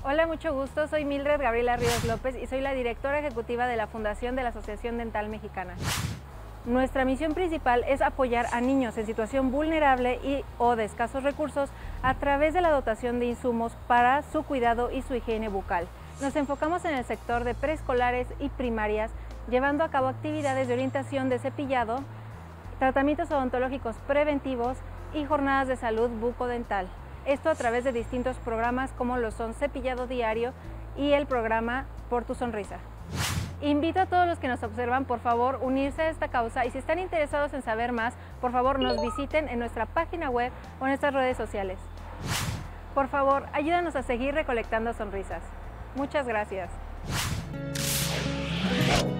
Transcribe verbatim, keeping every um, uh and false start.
Hola, mucho gusto. Soy Mildred Gabriela Ríos López y soy la directora ejecutiva de la Fundación de la Asociación Dental Mexicana. Nuestra misión principal es apoyar a niños en situación vulnerable y o de escasos recursos a través de la dotación de insumos para su cuidado y su higiene bucal. Nos enfocamos en el sector de preescolares y primarias, llevando a cabo actividades de orientación de cepillado, tratamientos odontológicos preventivos y jornadas de salud bucodental. Esto a través de distintos programas como lo son Cepillado Diario y el programa Por tu Sonrisa. Invito a todos los que nos observan, por favor, unirse a esta causa y si están interesados en saber más, por favor nos visiten en nuestra página web o en nuestras redes sociales. Por favor, ayúdanos a seguir recolectando sonrisas. Muchas gracias.